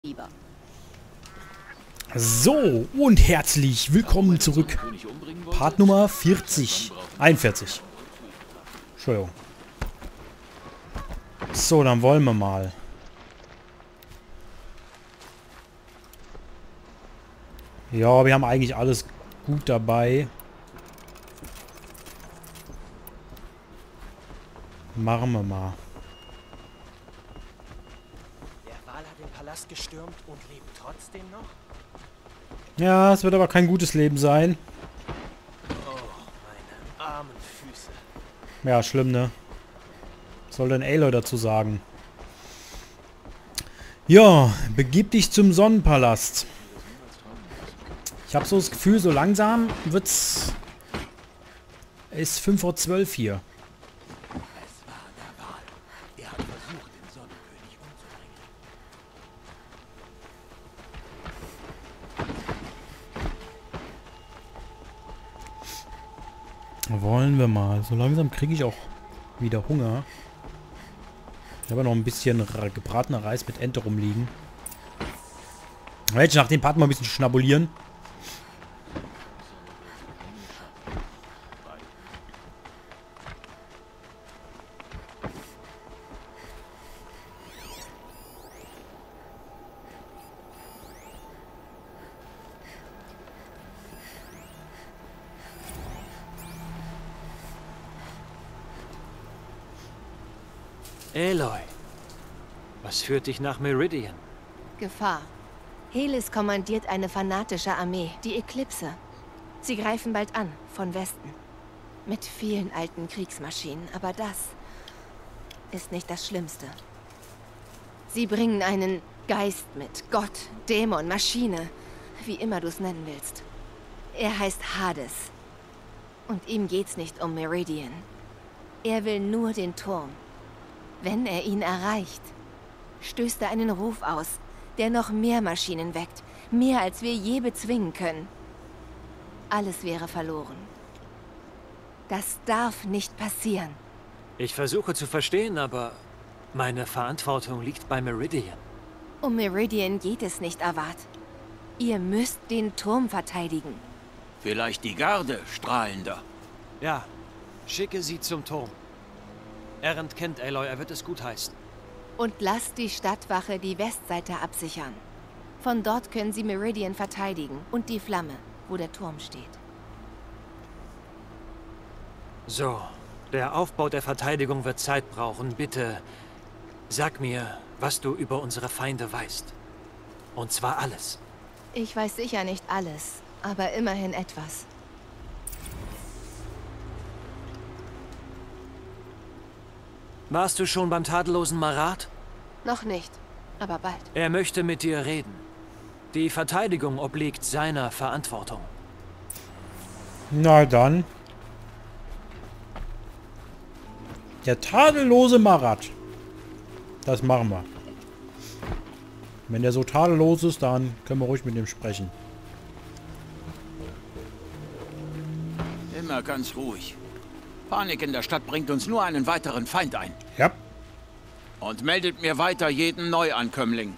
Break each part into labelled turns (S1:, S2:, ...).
S1: lieber.
S2: So, und herzlich willkommen zurück. Part Nummer 40. 41. Entschuldigung. So, dann wollen wir mal. Ja, wir haben eigentlich alles gut dabei. Machen wir mal.
S3: Der Wal hat den Palast gestürmt und lebt trotzdem noch?
S2: Ja, es wird aber kein gutes Leben sein.
S3: Oh, meine armen Füße.
S2: Ja, schlimm, ne? Was soll denn Aloy dazu sagen? Ja, begib dich zum Sonnenpalast. Ich habe so das Gefühl, so langsam wird's... Ist 5:12 Uhr hier.
S3: Es war der Wal. Er hat versucht, den Sonnenkönig umzubringen.
S2: Wollen wir mal. So langsam kriege ich auch wieder Hunger. Ich habe noch ein bisschen gebratener Reis mit Ente rumliegen. Jetzt nach dem Part mal ein bisschen schnabulieren.
S3: Aloy, was führt dich nach Meridian?
S1: Gefahr. Helis kommandiert eine fanatische Armee, die Eklipse. Sie greifen bald an, von Westen. Mit vielen alten Kriegsmaschinen, aber das ist nicht das Schlimmste. Sie bringen einen Geist mit. Gott, Dämon, Maschine, wie immer du es nennen willst. Er heißt Hades. Und ihm geht's nicht um Meridian. Er will nur den Turm. Wenn er ihn erreicht, stößt er einen Ruf aus, der noch mehr Maschinen weckt. Mehr, als wir je bezwingen können. Alles wäre verloren. Das darf nicht passieren.
S3: Ich versuche zu verstehen, aber meine Verantwortung liegt bei Meridian.
S1: Um Meridian geht es nicht, Avad. Ihr müsst den Turm verteidigen.
S4: Vielleicht die Garde, Strahlender.
S3: Ja, schicke sie zum Turm. Erend kennt Aloy, er wird es gutheißen.
S1: Und lasst die Stadtwache die Westseite absichern. Von dort können sie Meridian verteidigen und die Flamme, wo der Turm steht.
S3: So, der Aufbau der Verteidigung wird Zeit brauchen. Bitte, sag mir, was du über unsere Feinde weißt. Und zwar alles.
S1: Ich weiß sicher nicht alles, aber immerhin etwas.
S3: Warst du schon beim tadellosen Marat?
S1: Noch nicht, aber bald.
S3: Er möchte mit dir reden. Die Verteidigung obliegt seiner Verantwortung.
S2: Na dann. Der tadellose Marat. Das machen wir. Wenn der so tadellos ist, dann können wir ruhig mit dem sprechen.
S4: Immer ganz ruhig. Panik in der Stadt bringt uns nur einen weiteren Feind ein.
S2: Ja.
S4: Und meldet mir weiter jeden Neuankömmling.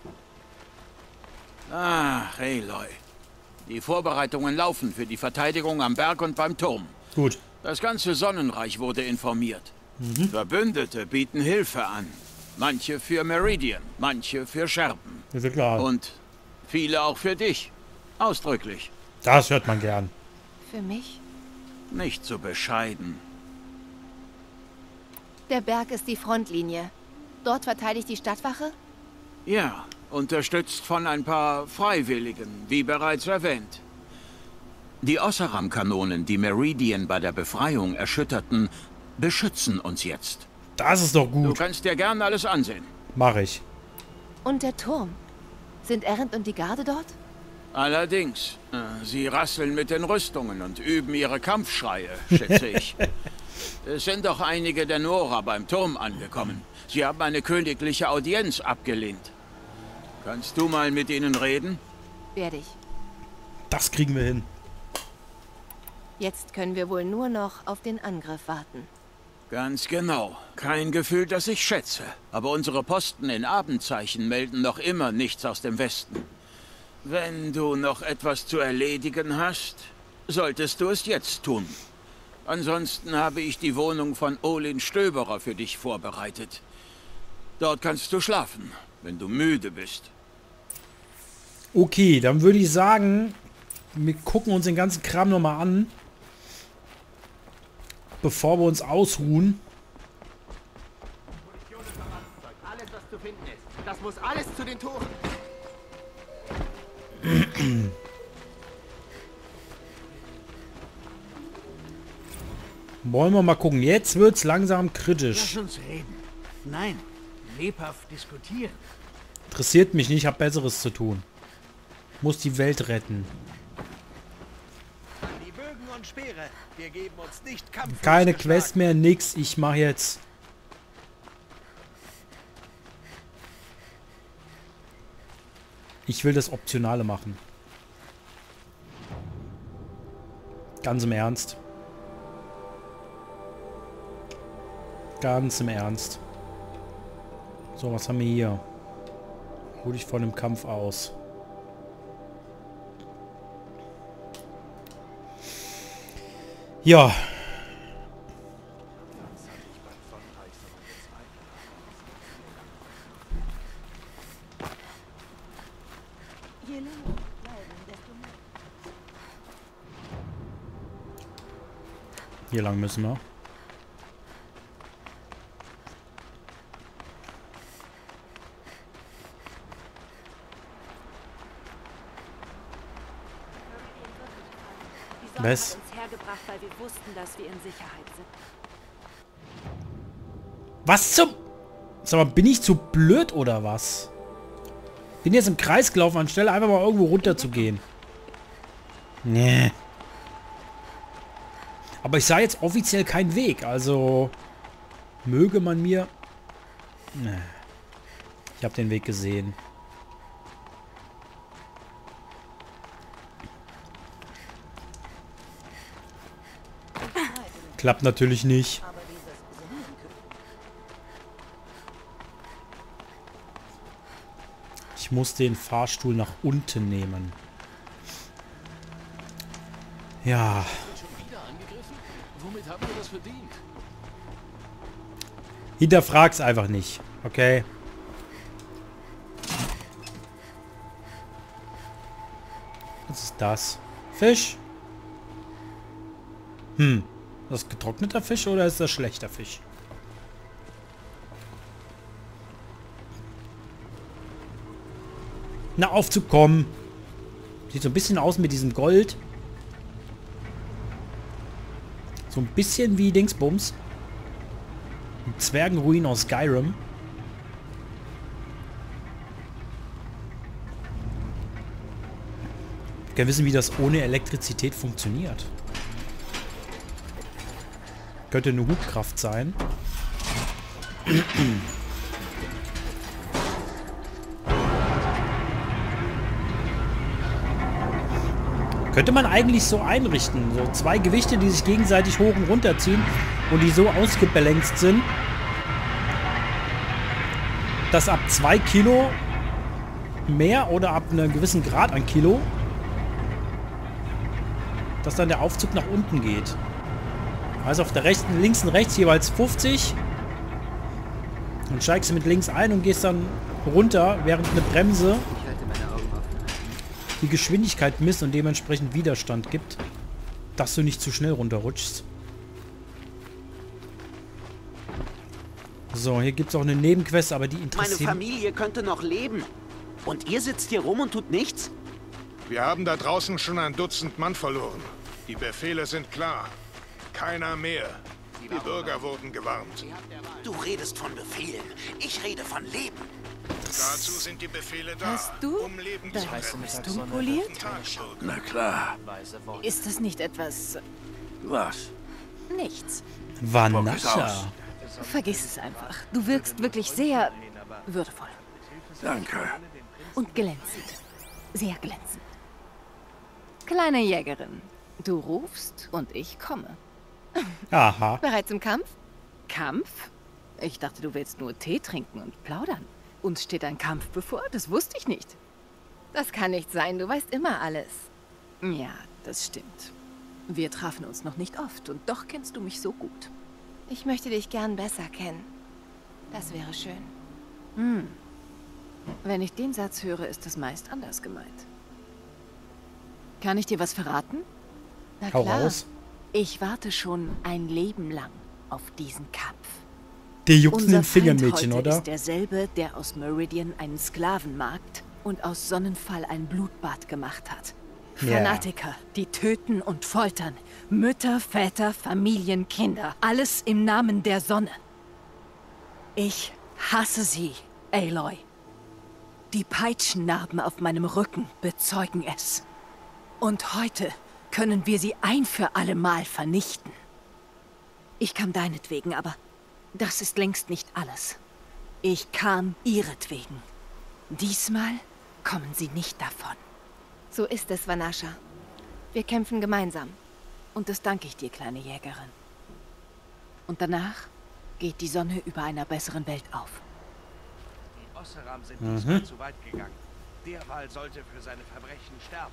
S4: Ach, Aloy. Die Vorbereitungen laufen für die Verteidigung am Berg und beim Turm.
S2: Gut.
S4: Das ganze Sonnenreich wurde informiert. Verbündete bieten Hilfe an. Manche für Meridian, manche für Scherben.
S2: Das ist klar.
S4: Und viele auch für dich. Ausdrücklich.
S2: Das hört man gern.
S1: Für mich?
S4: Nicht so bescheiden.
S1: Der Berg ist die Frontlinie. Dort verteidigt die Stadtwache?
S4: Ja, unterstützt von ein paar Freiwilligen, wie bereits erwähnt. Die Osseram-Kanonen, die Meridian bei der Befreiung erschütterten, beschützen uns jetzt.
S2: Das ist doch
S4: Du
S2: gut.
S4: kannst dir gern alles ansehen.
S2: Mach ich.
S1: Und der Turm? Sind Erend und die Garde dort?
S4: Allerdings, sie rasseln mit den Rüstungen und üben ihre Kampfschreie, schätze ich. Es sind doch einige der Nora beim Turm angekommen. Sie haben eine königliche Audienz abgelehnt. Kannst du mal mit ihnen reden?
S1: Werde ich.
S2: Das kriegen wir hin.
S1: Jetzt können wir wohl nur noch auf den Angriff warten.
S4: Ganz genau. Kein Gefühl, das ich schätze. Aber unsere Posten in Abendzeichen melden noch immer nichts aus dem Westen. Wenn du noch etwas zu erledigen hast, solltest du es jetzt tun. Ansonsten habe ich die Wohnung von Olin Stöberer für dich vorbereitet. Dort kannst du schlafen, wenn du müde bist.
S2: Okay, dann würde ich sagen, wir gucken uns den ganzen Kram nochmal an, bevor wir uns ausruhen.
S5: Alles, was zu finden ist. Das muss alles zu den Toren.
S2: Wollen wir mal gucken. Jetzt wird's langsam kritisch.
S5: Lass uns reden. Nein, lebhaft diskutieren.
S2: Interessiert mich nicht, ich habe Besseres zu tun. Muss die Welt retten.
S5: Die Bögen und Speere. Wir geben uns nicht kampflos
S2: Keine
S5: geschlagen.
S2: Quest mehr, nix. Ich mache jetzt... Ich will das Optionale machen. Ganz im Ernst. Ganz im Ernst. So, was haben wir hier? Ruh dich vor dem Kampf aus. Ja. Hier lang müssen wir. Was?
S6: Uns hergebracht, weil wir wussten, dass wir in Sicherheit sind.
S2: Was zum... Sag mal, bin ich zu blöd oder was? Bin jetzt im Kreis gelaufen, anstelle einfach mal irgendwo runter zu gehen. Nee. Aber ich sah jetzt offiziell keinen Weg, also... Möge man mir... Nee. Ich habe den Weg gesehen. Klappt natürlich nicht. Ich muss den Fahrstuhl nach unten nehmen. Ja. Hinterfrag's einfach nicht. Okay. Was ist das? Fisch? Hm. Ist das getrockneter Fisch oder ist das schlechter Fisch? Na, aufzukommen. Sieht so ein bisschen aus mit diesem Gold. So ein bisschen wie Dingsbums. Ein Zwergenruin aus Skyrim. Ich kann wissen, wie das ohne Elektrizität funktioniert. Könnte eine Hubkraft sein. Könnte man eigentlich so einrichten. So zwei Gewichte, die sich gegenseitig hoch und runter ziehen und die so ausgebalanced sind, dass ab 2 Kilo mehr oder ab einem gewissen Grad an Kilo, dass dann der Aufzug nach unten geht. Also auf der rechten, links und rechts jeweils 50. Dann steigst du mit links ein und gehst dann runter, während eine Bremse die Geschwindigkeit misst und dementsprechend Widerstand gibt, dass du nicht zu schnell runterrutschst. So, hier gibt es auch eine Nebenquest, aber die interessiert...
S5: Meine Familie könnte noch leben. Und ihr sitzt hier rum und tut nichts?
S7: Wir haben da draußen schon ein Dutzend Mann verloren. Die Befehle sind klar. Keiner mehr. Die Bürger wurden gewarnt.
S5: Du redest von Befehlen. Ich rede von Leben.
S7: Dazu sind die Befehle da,
S6: Hast du?
S7: um Leben zu retten.
S6: Bist du poliert?
S4: Na klar.
S6: Ist das nicht etwas...
S4: Was?
S6: Nichts.
S2: Vanascha.
S6: Vergiss es einfach. Du wirkst wirklich sehr würdevoll.
S4: Danke.
S6: Und glänzend. Sehr glänzend. Kleine Jägerin, du rufst und ich komme.
S2: Aha.
S1: Bereit zum Kampf?
S6: Kampf? Ich dachte, du willst nur Tee trinken und plaudern. Uns steht ein Kampf bevor, das wusste ich nicht.
S1: Das kann nicht sein, du weißt immer alles.
S6: Ja, das stimmt. Wir trafen uns noch nicht oft und doch kennst du mich so gut.
S1: Ich möchte dich gern besser kennen. Das wäre schön.
S6: Wenn ich den Satz höre, ist es meist anders gemeint. Kann ich dir was verraten?
S1: Na
S2: Hau
S1: klar.
S2: raus.
S6: Ich warte schon ein Leben lang auf diesen Kampf.
S2: Der juckt in
S6: Unser
S2: den Fingern,
S6: Feind
S2: Mädchen,
S6: heute
S2: oder?
S6: ist derselbe, der aus Meridian einen Sklavenmarkt und aus Sonnenfall ein Blutbad gemacht hat.
S2: Ja.
S6: Fanatiker, die töten und foltern. Mütter, Väter, Familien, Kinder. Alles im Namen der Sonne. Ich hasse sie, Aloy. Die Peitschennarben auf meinem Rücken bezeugen es. Und heute können wir sie ein für alle Mal vernichten. Ich kam deinetwegen, aber das ist längst nicht alles. Ich kam ihretwegen. Diesmal kommen sie nicht davon.
S1: So ist es, Vanasha. Wir kämpfen gemeinsam.
S6: Und das danke ich dir, kleine Jägerin. Und danach geht die Sonne über einer besseren Welt auf.
S8: Die Osseram sind diesmal zu weit gegangen. Derwal sollte für seine Verbrechen sterben.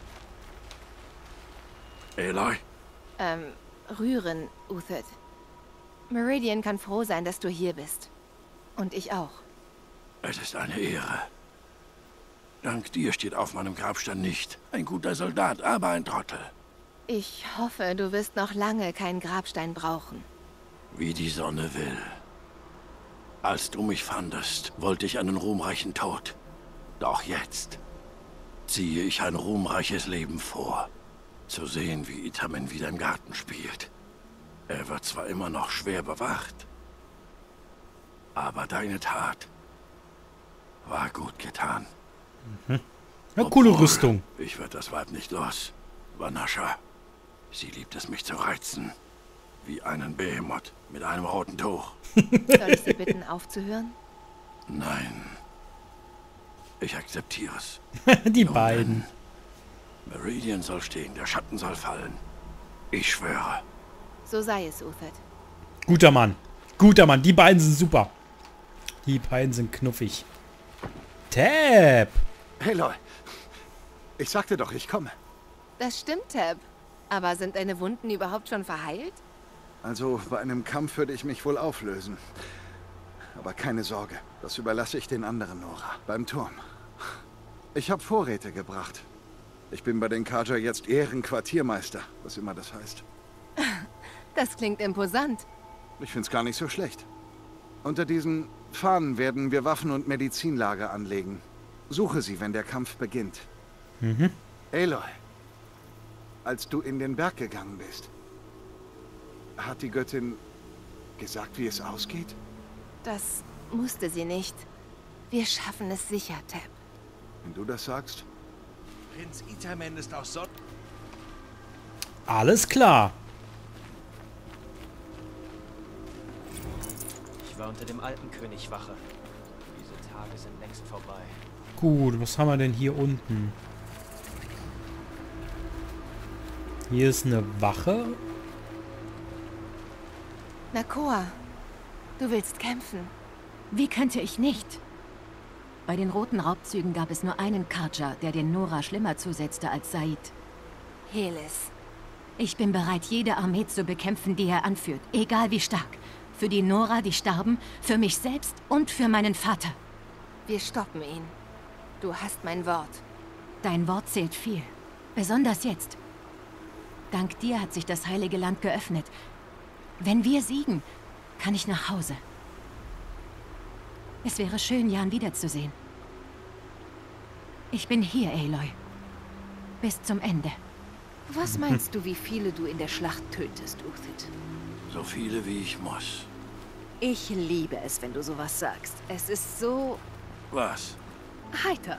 S4: Aloy,
S1: Rühren, Uthed. Meridian kann froh sein, dass du hier bist. Und ich auch.
S9: Es ist eine Ehre. Dank dir steht auf meinem Grabstein nicht ein guter Soldat, aber ein Trottel.
S1: Ich hoffe, du wirst noch lange keinen Grabstein brauchen.
S9: Wie die Sonne will. Als du mich fandest, wollte ich einen ruhmreichen Tod. Doch jetzt ziehe ich ein ruhmreiches Leben vor. Zu sehen, wie Itamen wieder im Garten spielt. Er wird zwar immer noch schwer bewacht, aber deine Tat war gut getan.
S2: Ja, coole Rüstung.
S9: Ich werde das Weib nicht los. Vanasha, sie liebt es, mich zu reizen. Wie einen Behemoth mit einem roten Tuch.
S1: Soll ich sie bitten, aufzuhören?
S9: Nein. Ich akzeptiere es.
S2: Die
S9: Nun
S2: beiden.
S9: denn, Meridian soll stehen, der Schatten soll fallen. Ich schwöre.
S1: So sei es, Uthed.
S2: Guter Mann. Guter Mann. Die beiden sind super. Die beiden sind knuffig. Tab.
S7: Aloy, ich sagte doch, ich komme.
S1: Das stimmt, Tab. Aber sind deine Wunden überhaupt schon verheilt?
S7: Also, bei einem Kampf würde ich mich wohl auflösen. Aber keine Sorge, das überlasse ich den anderen, Nora. Beim Turm. Ich habe Vorräte gebracht. Ich bin bei den Carja jetzt Ehrenquartiermeister, was immer das heißt.
S1: Das klingt imposant.
S7: Ich find's gar nicht so schlecht. Unter diesen Fahnen werden wir Waffen- und Medizinlager anlegen. Suche sie, wenn der Kampf beginnt. Aloy, als du in den Berg gegangen bist, hat die Göttin gesagt, wie es ausgeht?
S1: Das musste sie nicht. Wir schaffen es sicher, Tab.
S7: Wenn du das sagst.
S8: Prinz Itamen ist aus Sonn...
S2: Alles klar.
S3: Ich war unter dem alten König Wache. Diese Tage sind längst vorbei.
S2: Gut, was haben wir denn hier unten? Hier ist eine Wache.
S1: Nakoa, du willst kämpfen.
S6: Wie könnte ich nicht? Bei den roten Raubzügen gab es nur einen Carja, der den Nora schlimmer zusetzte als Said.
S1: Helis.
S6: Ich bin bereit, jede Armee zu bekämpfen, die er anführt, egal wie stark. Für die Nora, die starben, für mich selbst und für meinen Vater.
S1: Wir stoppen ihn. Du hast mein Wort.
S6: Dein Wort zählt viel. Besonders jetzt. Dank dir hat sich das Heilige Land geöffnet. Wenn wir siegen, kann ich nach Hause. Es wäre schön, Jan wiederzusehen. Ich bin hier, Aloy. Bis zum Ende.
S1: Was meinst du, wie viele du in der Schlacht tötest, Uthed?
S9: So viele, wie ich muss.
S6: Ich liebe es, wenn du sowas sagst. Es ist so
S9: Was?
S6: heiter.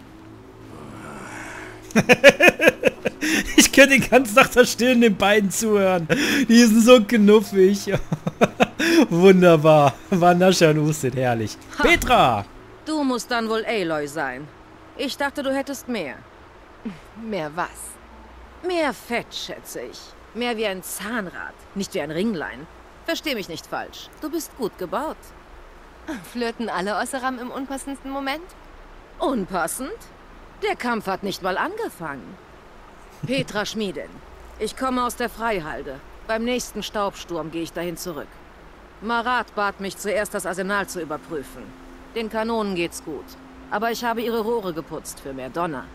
S2: Ich könnte den ganzen Tag da still den beiden zuhören. Die sind so knuffig. Wunderbar. Vanasha und Uthed, herrlich. Petra!
S10: Du musst dann wohl Aloy sein. Ich dachte, du hättest mehr.
S1: Mehr was?
S10: Mehr Fett, schätze ich. Mehr wie ein Zahnrad, nicht wie ein Ringlein. Versteh mich nicht falsch. Du bist gut gebaut.
S1: Flirten alle Osseram im unpassendsten Moment?
S10: Unpassend? Der Kampf hat nicht mal angefangen. Petra Schmiedin. Ich komme aus der Freihalde. Beim nächsten Staubsturm gehe ich dahin zurück. Marat bat mich zuerst, das Arsenal zu überprüfen. Den Kanonen geht's gut. Aber ich habe ihre Rohre geputzt für mehr Donner.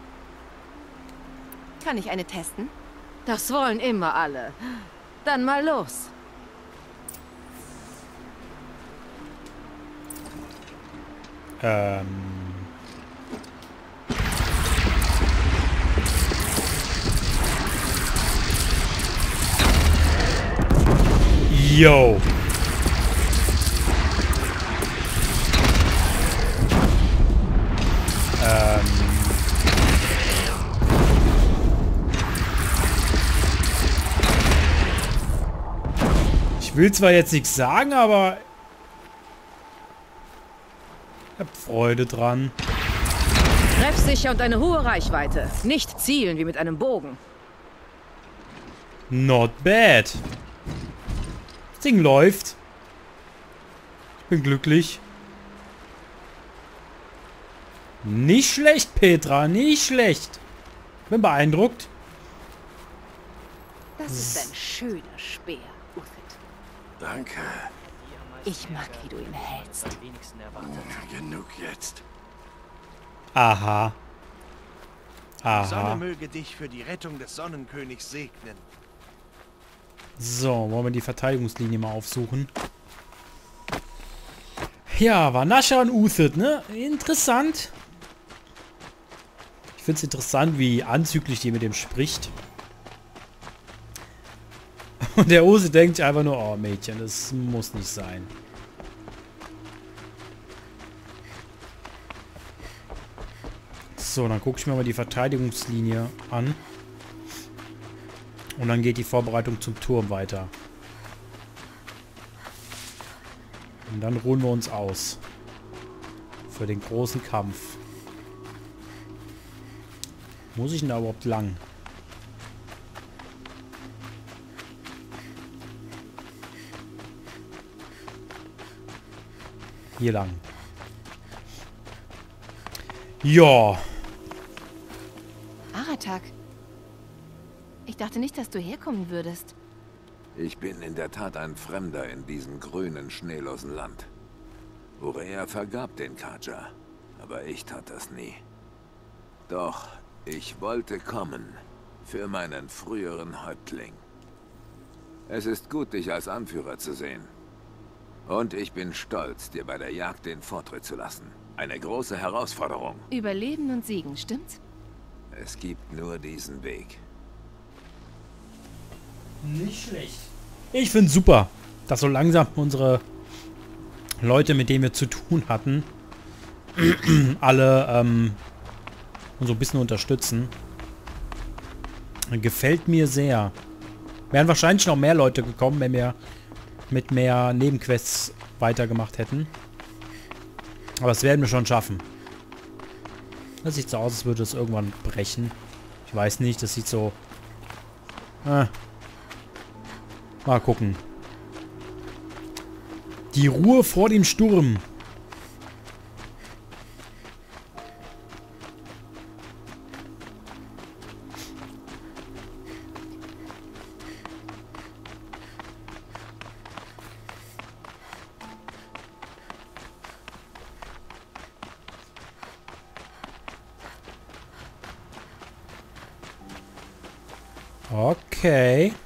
S1: Kann ich eine testen?
S10: Das wollen immer alle. Dann mal los.
S2: Yo. Ich will zwar jetzt nichts sagen, aber ich hab Freude dran.
S10: Treffsicher und eine hohe Reichweite. Nicht zielen wie mit einem Bogen.
S2: Not bad. Das Ding läuft. Ich bin glücklich. Nicht schlecht, Petra. Nicht schlecht. Bin beeindruckt.
S6: Das ist ein schöner Speer, Uthid.
S9: Danke.
S6: Ich mag, wie du ihn hältst.
S9: Genug jetzt.
S2: Aha.
S8: Die Sonne
S2: Aha.
S8: möge dich für die Rettung des Sonnenkönigs segnen.
S2: So, wollen wir die Verteidigungslinie mal aufsuchen. Ja, Vanasha und Uthid, ne? Interessant. Ich finde es interessant, wie anzüglich die mit dem spricht. Und der Uthid denkt sich einfach nur, oh Mädchen, das muss nicht sein. So, dann gucke ich mir mal die Verteidigungslinie an. Und dann geht die Vorbereitung zum Turm weiter. Und dann ruhen wir uns aus. Für den großen Kampf. Muss ich denn da überhaupt lang? Hier lang. Ja.
S1: Aratak. Ich dachte nicht, dass du herkommen würdest.
S11: Ich bin in der Tat ein Fremder in diesem grünen, schneelosen Land. Urea vergab den Kaja, aber ich tat das nie. Doch ich wollte kommen, für meinen früheren Häuptling. Es ist gut, dich als Anführer zu sehen. Und ich bin stolz, dir bei der Jagd den Vortritt zu lassen. Eine große Herausforderung.
S1: Überleben und siegen, stimmt's?
S11: Es gibt nur diesen Weg.
S2: Nicht schlecht. Ich finde super, dass so langsam unsere Leute, mit denen wir zu tun hatten, alle uns so ein bisschen unterstützen. Gefällt mir sehr. Wären wahrscheinlich noch mehr Leute gekommen, wenn wir mit mehr Nebenquests weitergemacht hätten. Aber das werden wir schon schaffen. Das sieht so aus, als würde es irgendwann brechen. Ich weiß nicht, das sieht so... Mal gucken. Die Ruhe vor dem Sturm. Okay.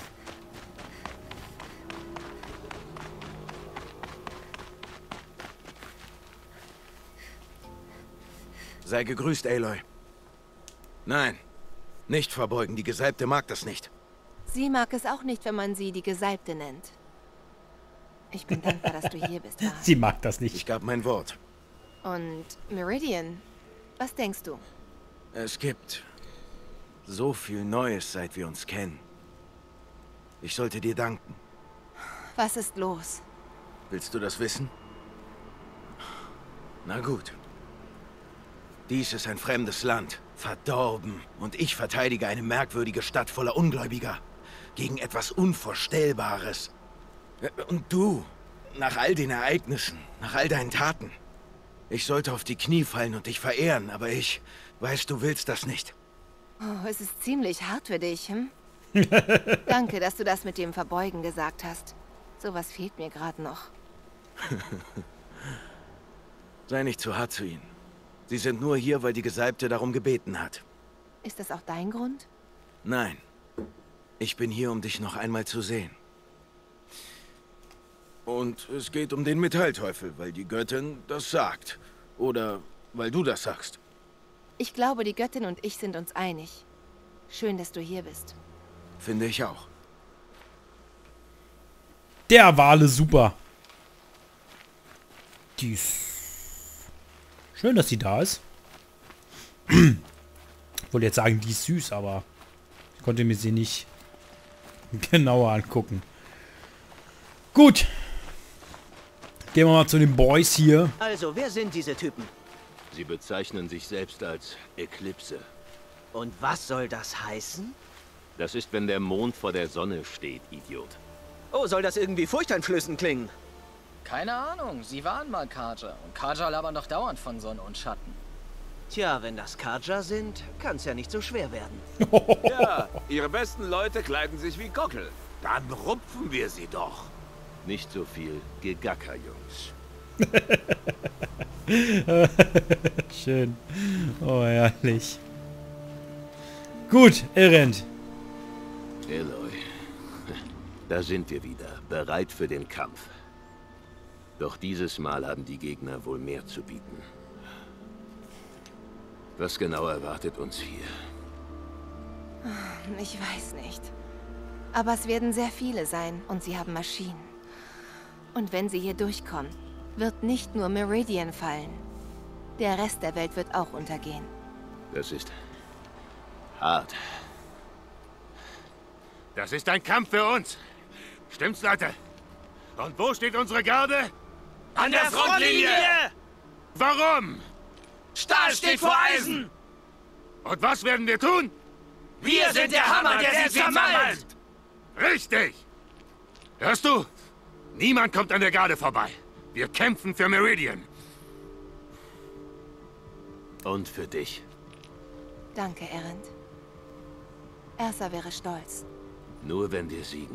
S5: Sei gegrüßt, Aloy. Nein, nicht verbeugen. Die Gesalbte mag das nicht.
S1: Sie mag es auch nicht, wenn man sie die Gesalbte nennt. Ich bin dankbar, dass du hier bist, Var.
S2: Sie mag das nicht.
S5: Ich gab mein Wort.
S1: Und Meridian, was denkst du?
S5: Es gibt so viel Neues, seit wir uns kennen. Ich sollte dir danken.
S1: Was ist los?
S5: Willst du das wissen? Na gut. Dies ist ein fremdes Land, verdorben, und ich verteidige eine merkwürdige Stadt voller Ungläubiger gegen etwas Unvorstellbares. Und du, nach all den Ereignissen, nach all deinen Taten. Ich sollte auf die Knie fallen und dich verehren, aber ich weiß, du willst das nicht.
S1: Oh, es ist ziemlich hart für dich, hm? Danke, dass du das mit dem Verbeugen gesagt hast. Sowas fehlt mir gerade noch.
S5: Sei nicht zu hart zu ihnen. Sie sind nur hier, weil die Gesalbte darum gebeten hat.
S1: Ist das auch dein Grund?
S5: Nein. Ich bin hier, um dich noch einmal zu sehen. Und es geht um den Metallteufel, weil die Göttin das sagt. Oder weil du das sagst.
S1: Ich glaube, die Göttin und ich sind uns einig. Schön, dass du hier bist.
S5: Finde ich auch.
S2: Der war alle super. Die ist... Schön, dass sie da ist. Ich wollte jetzt sagen, die ist süß, aber ich konnte mir sie nicht genauer angucken. Gut. Gehen wir mal zu den Boys hier.
S12: Also, wer sind diese Typen?
S9: Sie bezeichnen sich selbst als Eklipse.
S12: Und was soll das heißen?
S9: Das ist, wenn der Mond vor der Sonne steht, Idiot.
S12: Oh, soll das irgendwie furchteinflößend klingen?
S13: Keine Ahnung, sie waren mal Carja. Und Carja labern doch dauernd von Sonne und Schatten.
S12: Tja, wenn das Carja sind, kann's ja nicht so schwer werden.
S11: Ja, ihre besten Leute kleiden sich wie Gockel. Dann rupfen wir sie doch.
S9: Nicht so viel Gegacker, Jungs.
S2: Schön. Oh, herrlich. Gut, Erend.
S9: Aloy, da sind wir wieder, bereit für den Kampf. Doch dieses Mal haben die Gegner wohl mehr zu bieten. Was genau erwartet uns hier?
S1: Ich weiß nicht. Aber es werden sehr viele sein und sie haben Maschinen. Und wenn sie hier durchkommen, wird nicht nur Meridian fallen. Der Rest der Welt wird auch untergehen.
S9: Das ist hart.
S14: Das ist ein Kampf für uns. Stimmt's, Leute? Und wo steht unsere Garde?
S12: An der Frontlinie!
S14: Warum?
S12: Stahl steht vor Eisen!
S14: Und was werden wir tun?
S12: Wir sind der Hammer, der sie zermalmt!
S14: Richtig! Hörst du? Niemand kommt an der Garde vorbei. Wir kämpfen für Meridian.
S9: Und für dich.
S1: Danke, Erend. Ersa wäre stolz.
S9: Nur wenn wir siegen.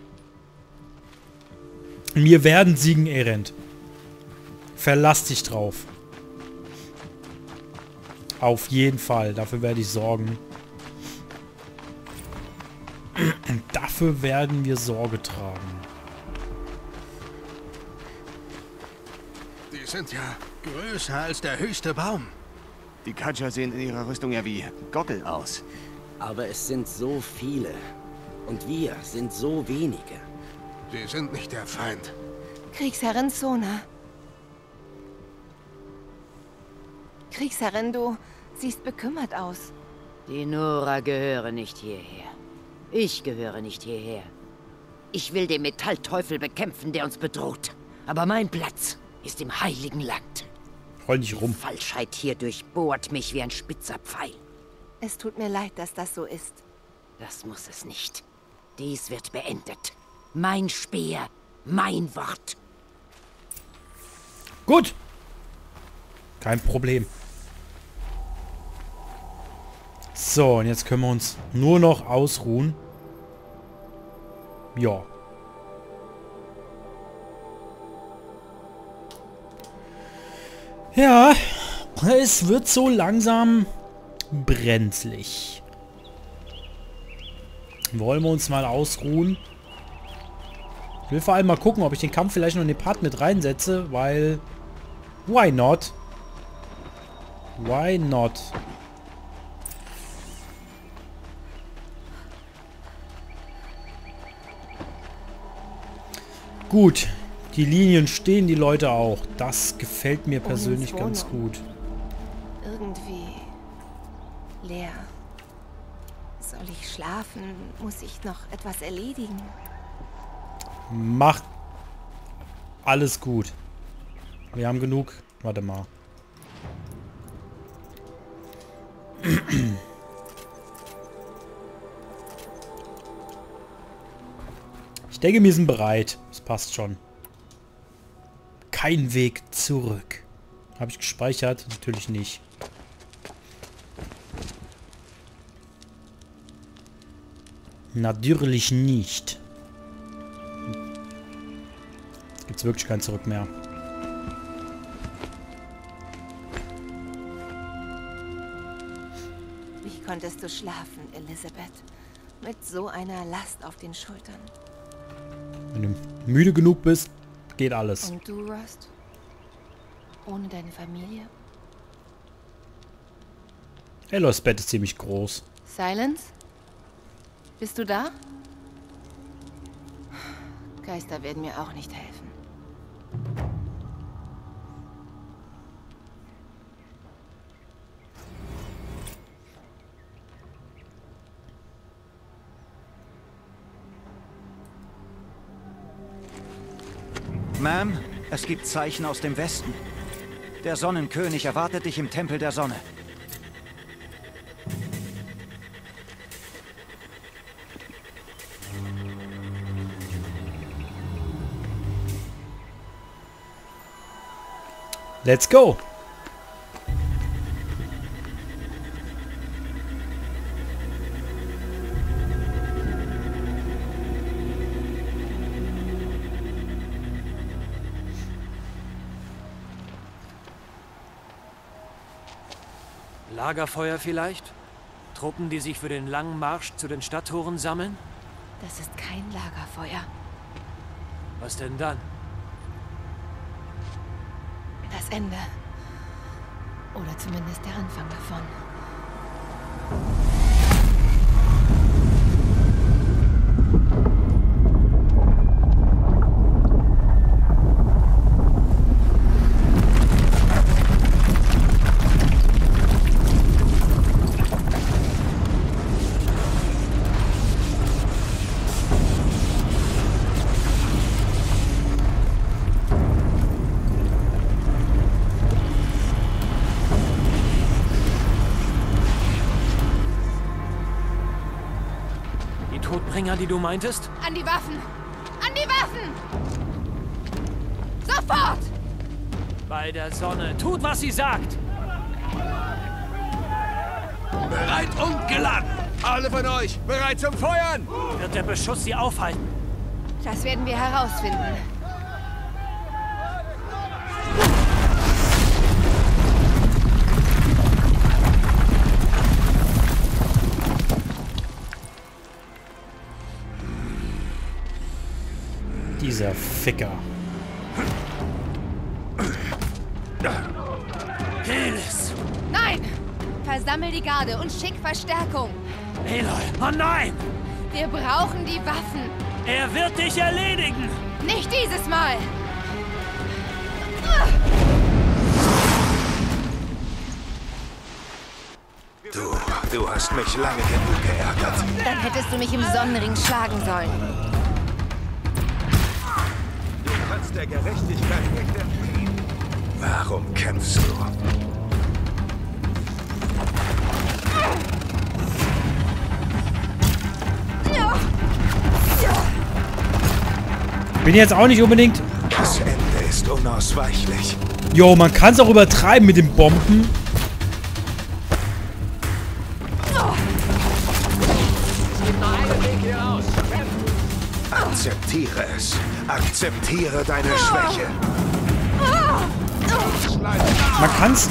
S2: Wir werden siegen, Erend. Verlass dich drauf. Auf jeden Fall. Dafür werde ich sorgen. Dafür werden wir Sorge tragen.
S15: Die sind ja größer als der höchste Baum.
S16: Die Carja sehen in ihrer Rüstung ja wie Gockel aus.
S17: Aber es sind so viele. Und wir sind so wenige.
S15: Sie sind nicht der Feind.
S1: Kriegsherrin Sona. Kriegsherrin, du siehst bekümmert aus.
S18: Die Nora gehören nicht hierher. Ich gehöre nicht hierher. Ich will den Metallteufel bekämpfen, der uns bedroht. Aber mein Platz ist im Heiligen Land.
S2: Heul nicht rum.
S18: Die Falschheit hier durchbohrt mich wie ein spitzer Pfeil.
S1: Es tut mir leid, dass das so ist.
S18: Das muss es nicht. Dies wird beendet. Mein Speer, mein Wort.
S2: Gut. Kein Problem. So, und jetzt können wir uns nur noch ausruhen. Ja. Ja, es wird so langsam brenzlig. Wollen wir uns mal ausruhen? Ich will vor allem mal gucken, ob ich den Kampf vielleicht noch in den Part mit reinsetze, weil... Why not? Why not? Gut. Die Linien stehen, die Leute auch. Das gefällt mir persönlich ganz gut.
S1: Irgendwie leer. Soll ich schlafen? Muss ich noch etwas erledigen?
S2: Macht alles gut. Wir haben genug. Warte mal. Ich denke, wir sind bereit. Es passt schon. Kein Weg zurück. Habe ich gespeichert? Natürlich nicht. Natürlich nicht. Jetzt gibt's wirklich kein Zurück mehr.
S1: Wie konntest du schlafen, Elisabeth? Mit so einer Last auf den Schultern.
S2: Wenn du müde genug bist, geht alles.
S1: Und du, Rust? Ohne deine Familie?
S2: Aloys Bett ist ziemlich groß.
S1: Silence? Bist du da? Geister werden mir auch nicht helfen.
S19: Ma'am, es gibt Zeichen aus dem Westen. Der Sonnenkönig erwartet dich im Tempel der Sonne.
S2: Let's go!
S3: Lagerfeuer vielleicht? Truppen, die sich für den langen Marsch zu den Stadttoren sammeln?
S1: Das ist kein Lagerfeuer.
S3: Was denn dann?
S1: Das Ende. Oder zumindest der Anfang davon.
S3: Todbringer, die du meintest?
S1: An die Waffen! An die Waffen! Sofort!
S3: Bei der Sonne. Tut, was sie sagt!
S4: Bereit und geladen! Alle von euch bereit zum Feuern!
S3: Wird der Beschuss sie aufhalten?
S1: Das werden wir herausfinden.
S2: Dieser Ficker.
S3: Helis!
S1: Nein! Versammel die Garde und schick Verstärkung.
S3: Aloy! Oh nein!
S1: Wir brauchen die Waffen.
S3: Er wird dich erledigen!
S1: Nicht dieses Mal!
S11: Du hast mich lange genug geärgert.
S1: Dann hättest du mich im Sonnenring schlagen sollen.
S11: Du kannst der Gerechtigkeit nicht entfliehen. Warum kämpfst du?
S2: Bin jetzt auch nicht unbedingt...
S11: Das Ende ist unausweichlich.
S2: Jo, man kann es auch übertreiben mit den Bomben.
S11: Akzeptiere es. Akzeptiere deine Schwäche.
S2: Man kann's...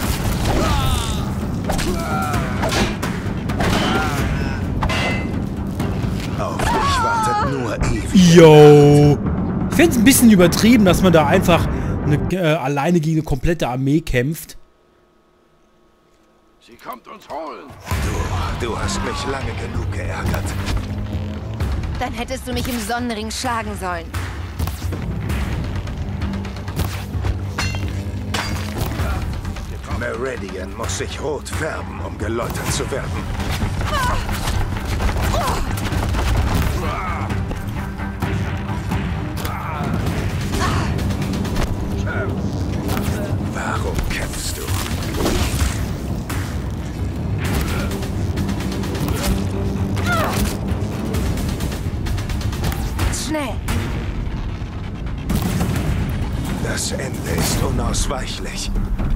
S11: Auf dich wartet nur ewig.
S2: Yo! Ich finde es ein bisschen übertrieben, dass man da einfach alleine gegen eine komplette Armee kämpft.
S11: Sie kommt uns holen. Du hast mich lange genug geärgert.
S1: Dann hättest du mich im Sonnenring schlagen sollen.
S11: Meridian muss sich rot färben, um geläutert zu werden. Warum kämpfst du?
S1: Schnell!
S5: Das Ende ist unausweichlich.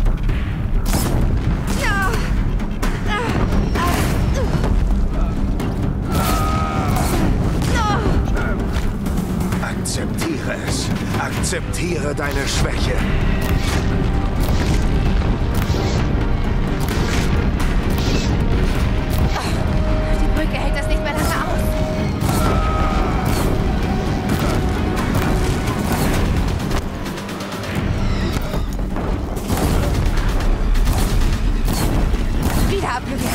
S5: Akzeptiere es. Akzeptiere deine Schwäche.
S1: Die Brücke hält das nicht mehr lange aus. Wieder abgewehrt.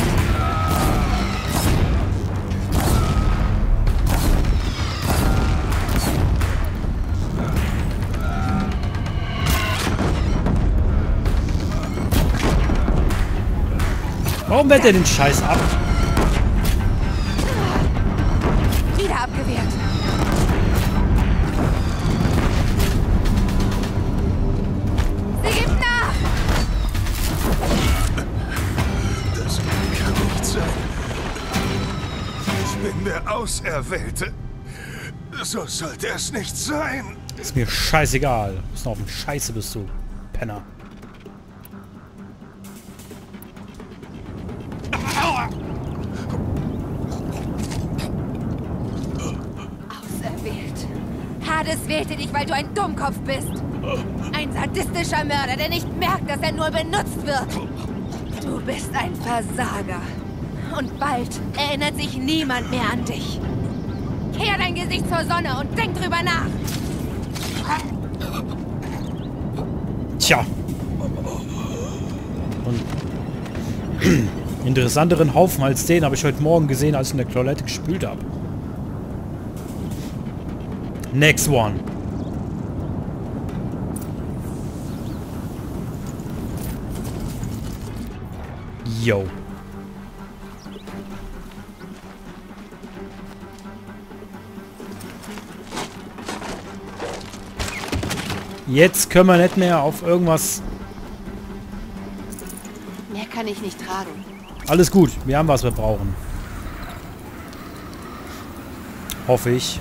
S2: Warum wehrt er den Scheiß ab?
S1: Wieder abgewehrt. Sie gibt nach!
S5: Das kann nicht sein. Ich bin der Auserwählte. So sollte es nicht sein.
S2: Ist mir scheißegal. Bist noch auf dem Scheiße bist du, Penner.
S1: Auserwählt. Hades wählte dich, weil du ein Dummkopf bist. Ein sadistischer Mörder, der nicht merkt, dass er nur benutzt wird. Du bist ein Versager. Und bald erinnert sich niemand mehr an dich. Kehr dein Gesicht zur Sonne und denk drüber nach.
S2: Tja. Und interessanteren Haufen als den habe ich heute Morgen gesehen, als ich in der Toilette gespült habe. Next one. Yo. Jetzt können wir nicht mehr auf irgendwas...
S1: Mehr kann ich nicht tragen.
S2: Alles gut, wir haben, was wir brauchen. Hoffe ich.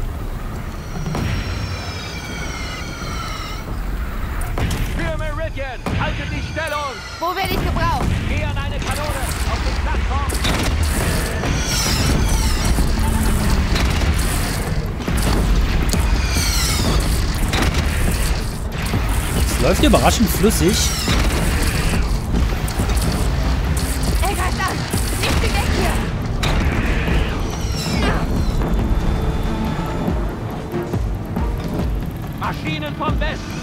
S8: Für Meridian, halte die Stellung!
S1: Wo werde ich gebraucht?
S8: Geh an eine Kanone auf die Plattform!
S2: Es läuft überraschend flüssig.
S1: Er greift an! Nicht die weg hier!
S8: Maschinen vom Westen!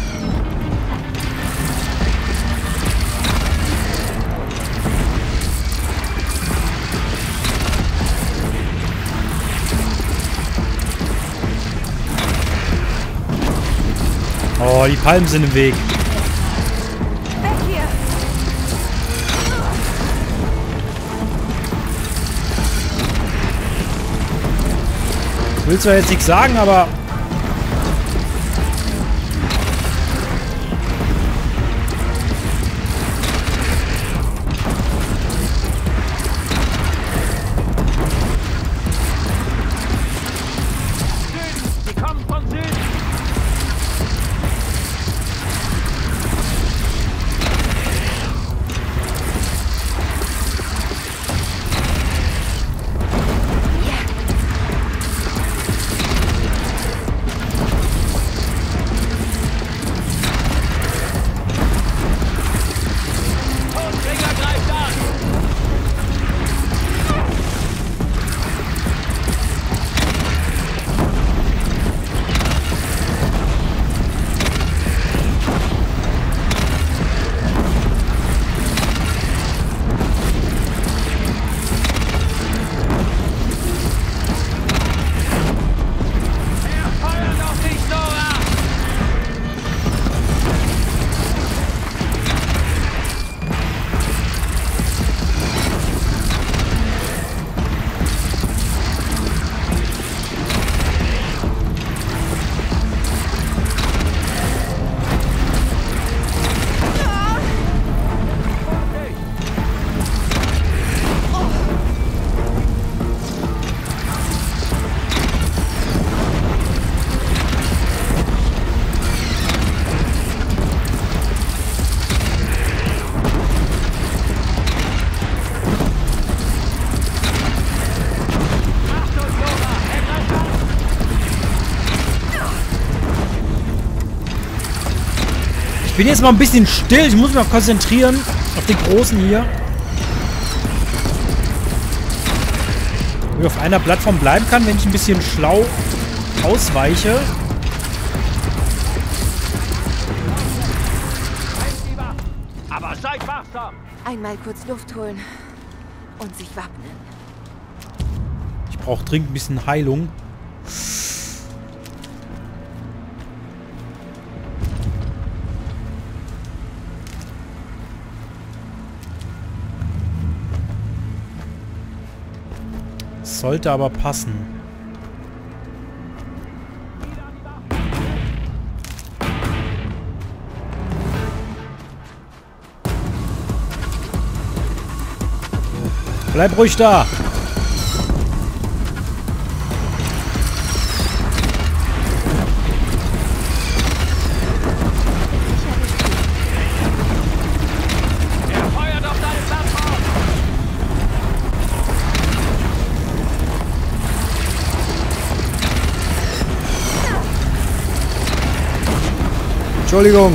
S2: Oh, die Palmen sind im Weg.
S1: Weg hier!
S2: Ich will zwar jetzt nichts sagen, aber...
S8: Sie kommen von Süden!
S2: bin jetzt mal ein bisschen still. Ich muss mich mal konzentrieren auf den Großen hier. Wie ich auf einer Plattform bleiben kann, wenn ich ein bisschen schlau ausweiche.
S8: Aber seid wachsam!
S1: Einmal kurz Luft holen und sich wappnen.
S2: Ich brauche dringend ein bisschen Heilung. Sollte aber passen. Bleib ruhig da.
S8: Er feuert auf deine Plattform!
S2: Entschuldigung.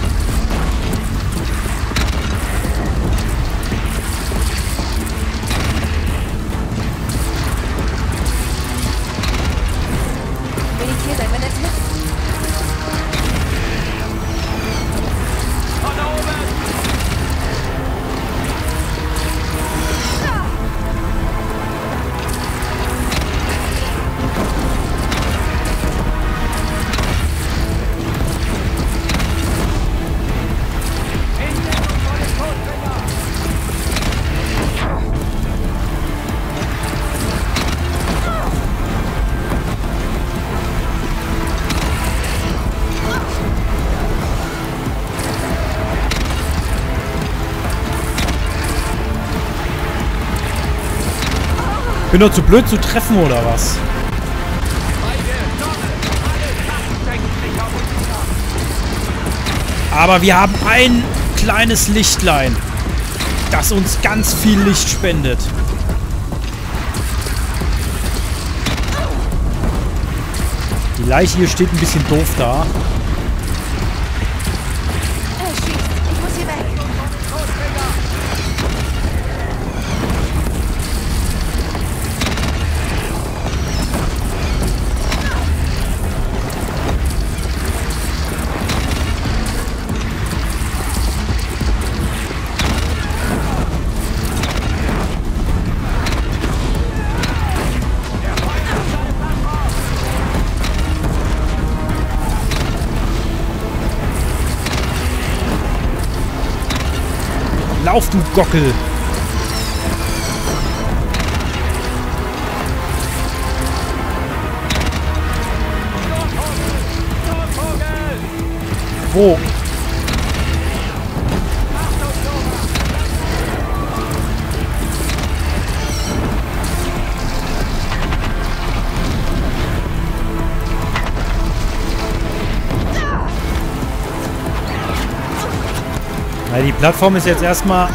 S2: Bin doch zu blöd zu treffen, oder was? Aber wir haben ein kleines Lichtlein, das uns ganz viel Licht spendet. Die Leiche hier steht ein bisschen doof da.
S1: Ich muss hier weg.
S2: Lauf, du Gockel! Wo? Na, die Plattform ist jetzt erstmal...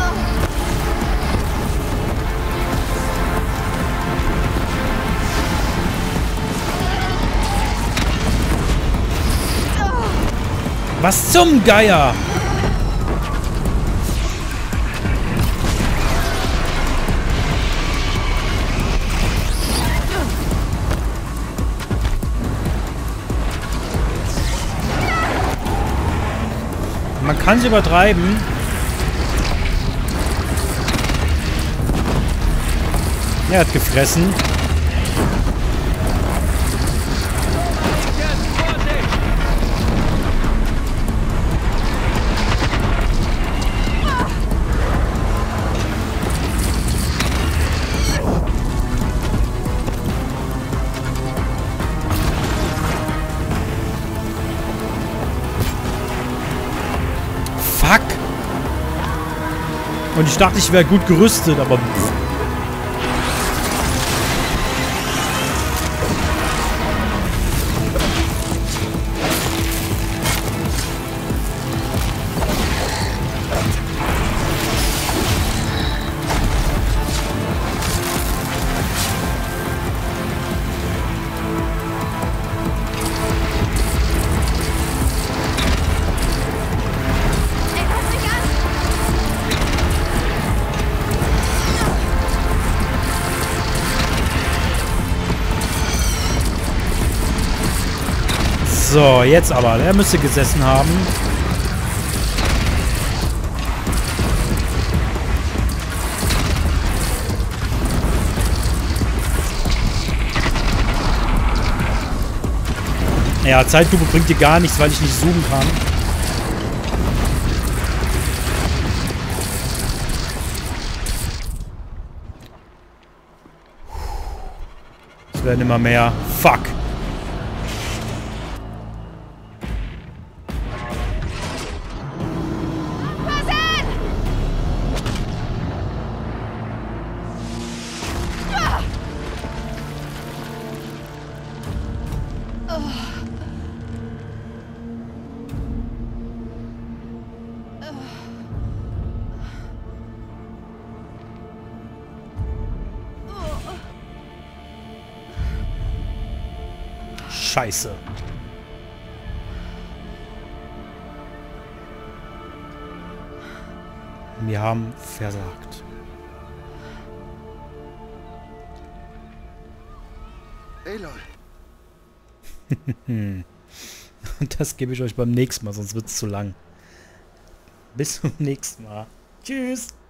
S2: Was zum Geier? Man kann es übertreiben. Er hat gefressen. Fuck! Und ich dachte, ich wäre gut gerüstet, aber... So, jetzt aber. Er müsste gesessen haben. Ja, Zeitlupe bringt dir gar nichts, weil ich nicht zoomen kann. Es werden immer mehr. Fuck. Scheiße. Wir haben versagt.
S7: Aloy.
S2: Und das gebe ich euch beim nächsten Mal, sonst wird es zu lang. Bis zum nächsten Mal. Tschüss.